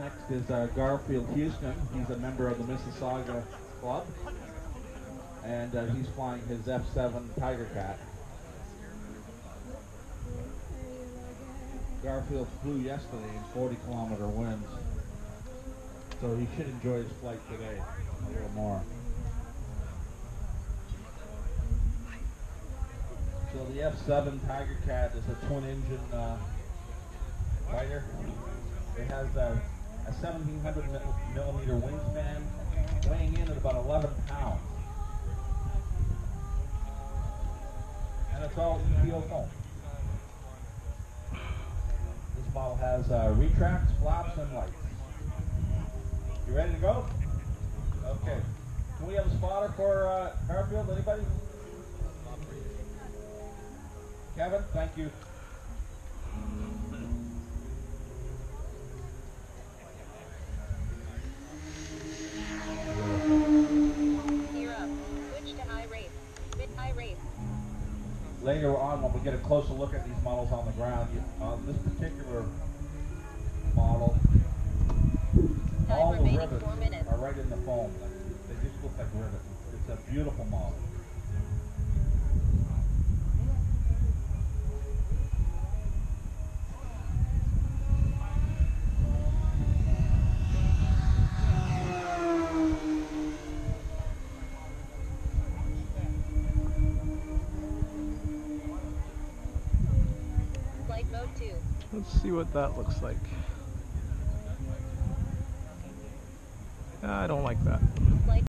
Next is Garfield Houston. He's a member of the Mississauga Club, and he's flying his F7 Tiger Cat. Garfield flew yesterday in 40-kilometer winds, so he should enjoy his flight today a little more. So the F7 Tiger Cat is a twin-engine fighter. It has a 1,700 millimeter wingspan, weighing in at about 11 pounds. And it's all EPO foam. This model has retracts, flaps, and lights. You ready to go? Okay. Can we have a spotter for Garfield? Anybody? Kevin, thank you. Later on, when we get a closer look at these models on the ground, this particular model, all the rivets are right in the foam. They just look like rivets. It's a beautiful model. Flight mode 2. Let's see what that looks like. I don't like that.